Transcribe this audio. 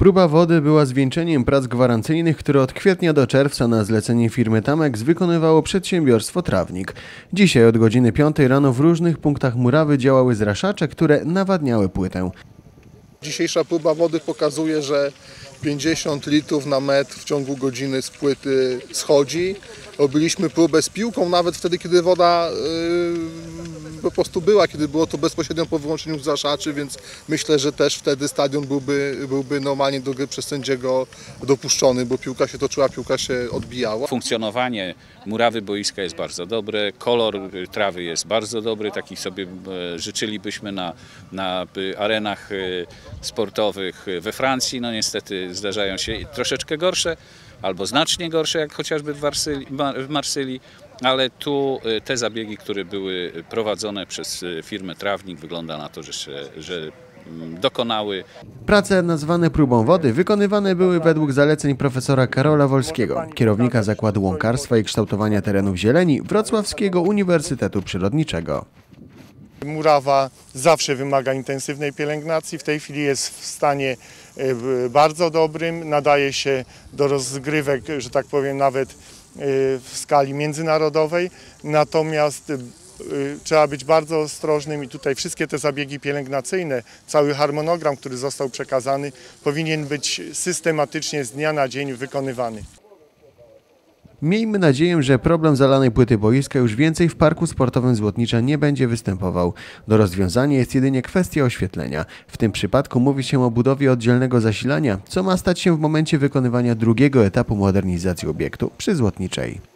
Próba wody była zwieńczeniem prac gwarancyjnych, które od kwietnia do czerwca na zlecenie firmy Tamex wykonywało przedsiębiorstwo Trawnik. Dzisiaj od godziny 5 rano w różnych punktach murawy działały zraszacze, które nawadniały płytę. Dzisiejsza próba wody pokazuje, że 50 litrów na metr w ciągu godziny z płyty schodzi. Robiliśmy próbę z piłką nawet wtedy, kiedy woda po prostu była, kiedy było to bezpośrednio po wyłączeniu zraszaczy, więc myślę, że też wtedy stadion byłby normalnie do gry przez sędziego dopuszczony, bo piłka się toczyła, piłka się odbijała. Funkcjonowanie murawy boiska jest bardzo dobre, kolor trawy jest bardzo dobry, takich sobie życzylibyśmy na arenach sportowych we Francji. No niestety zdarzają się troszeczkę gorsze albo znacznie gorsze, jak chociażby w Marsylii, ale tu te zabiegi, które były prowadzone przez firmę Trawnik, wygląda na to, że dokonały. Prace nazwane próbą wody wykonywane były według zaleceń profesora Karola Wolskiego, kierownika Zakładu Łąkarstwa i Kształtowania Terenów Zieleni Wrocławskiego Uniwersytetu Przyrodniczego. Murawa zawsze wymaga intensywnej pielęgnacji, w tej chwili jest w stanie bardzo dobrym, nadaje się do rozgrywek, że tak powiem, nawet w skali międzynarodowej, natomiast trzeba być bardzo ostrożnym i tutaj wszystkie te zabiegi pielęgnacyjne, cały harmonogram, który został przekazany, powinien być systematycznie z dnia na dzień wykonywany. Miejmy nadzieję, że problem zalanej płyty boiska już więcej w Parku Sportowym Złotnicza nie będzie występował. Do rozwiązania jest jedynie kwestia oświetlenia. W tym przypadku mówi się o budowie oddzielnego zasilania, co ma stać się w momencie wykonywania drugiego etapu modernizacji obiektu przy Złotniczej.